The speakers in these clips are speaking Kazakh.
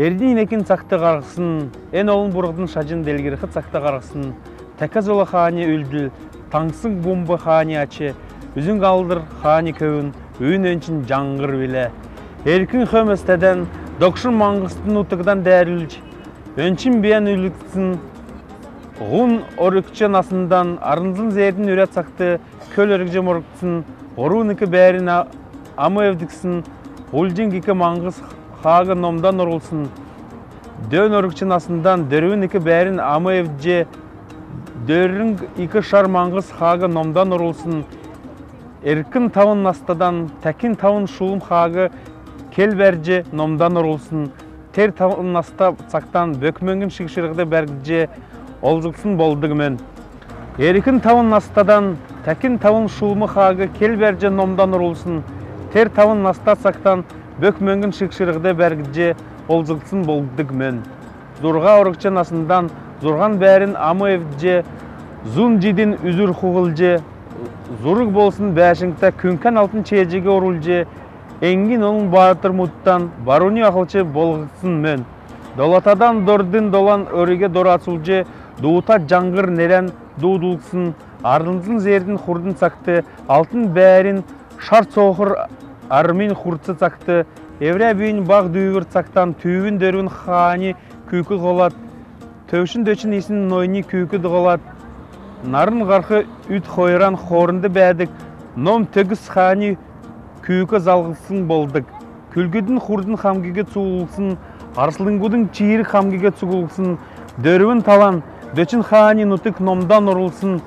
Эрдин экин цакты каргысын, эн олын бургдын шажын делгирхи цакты каргысын, таказола хани үлділ, таңсың бомба хани ачы, үзін қалдыр хани көйін, үйін өнчін жаңғыр біле. Эркін хөместеден, докшын маңғыстын утыгдан дәрілж, өнчін биян үліксін, ғун орыкчын асындан, арынзын зердің үрет сақты, көл өрікжі морықтсын, орун ікі бәрін амы евдіксін, ғулжын кекі маңғыз хағы номдан орылсын, дөн орыкчын асындан, дөрін ікі бәрін амы евдже, дөрін икі шар маңғыз хағы номдан орылсын, эркін тауын настадан, тәкін тауын шулым хағы кел бәрже номдан орылсын, тер тауын наста цақтан бөкмөнгін шықшырғыды бәргіже олжықсын болдығымен. Эркін тауын настадан, тәкін тауын шулымы хағы кел бәрже номдан орылсын, тер тауын наста цақтан бөкмөнгін шықшырғыды бәргіже олжықсын болдығымен. Зұрға орықчын асындан, зұрған бәрін амы евдже, зұн жидін үзір құғылже, зұрық болсын бәшіңті күнкен алтын чейжеге орылже, әңгін оның батыр мұттан баруни ақылчы болғықсын мен. Долатадан дордын долан өріге дор ацулже, дуыта жаңғыр нерен дуыдылықсын, ардынзын зердің құрдын сақты, алтын бәрін шарт соғыр армин құртсы сақты, евре бүйін баг дүйгір сақтан түйін дөрін хани күйкі қолат, төвшін дөчін есін нойни күйкі дұғылат, нарын ғарқы үт қойран қорынды бәдік, ном төгіс хани күйкі залғысын болдық. Күлгідің құрдың қамгеге цуғылсын, арсылыңгудың чиірі қамгеге цуғылсын, дөрін талан, дөчін хани нұтық номдан орылсын,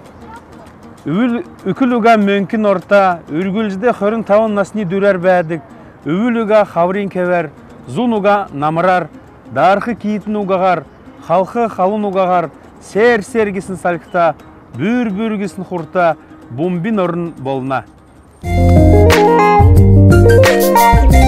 үкіл ұға мөңкін орта, үргілжді қөрін тауын насни дүрер бәдік, үвіл ұға қаврин кевер, зұн ұға намырар, дарқы кейтін ұғағар, халқы қалын ұғағар, сер-сергесін салқыта, бүр-бүргесін құрта, бомбин орын болна.